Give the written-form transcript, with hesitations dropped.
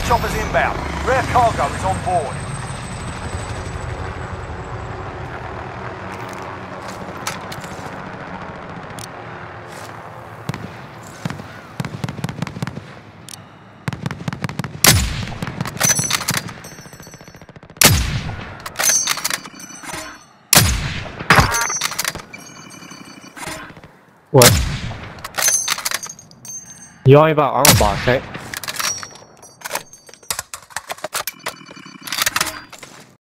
choppers inbound. Rare cargo is on board. What? You want me about armor box, right?